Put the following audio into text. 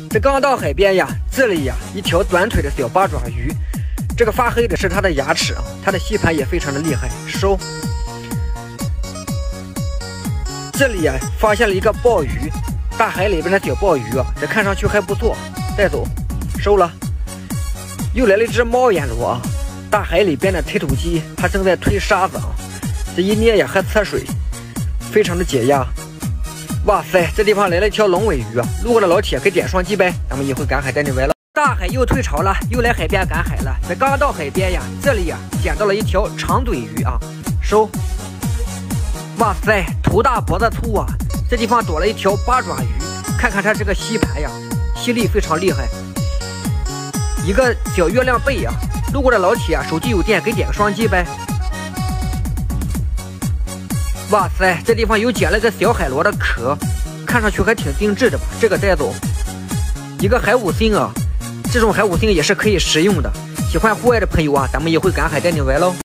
这刚到海边呀，这里呀一条短腿的小八爪鱼，这个发黑的是它的牙齿啊，它的吸盘也非常的厉害。收。这里呀发现了一个鲍鱼，大海里边的小鲍鱼啊，这看上去还不错，带走，收了。又来了一只猫眼螺啊，大海里边的推土机，它正在推沙子啊，这一捏呀还侧水，非常的解压。哇塞，这地方来了一条龙尾鱼啊！路过的老铁给点双击呗，咱们一会赶海带你来了。大海又退潮了，又来海边赶海了。这刚到海边呀，这里呀捡到了一条长嘴鱼啊，收。哇塞，头大脖子粗啊！这地方躲了一条八爪鱼，看看它这个吸盘呀，吸力非常厉害。一个小月亮贝啊，路过的老铁啊，手机有电给点个双击呗。哇塞，这地方又捡了个小海螺的壳，看上去还挺精致的吧？这个带走。一个海五星啊，这种海五星也是可以食用的。喜欢户外的朋友啊，咱们也会赶海带你来喽。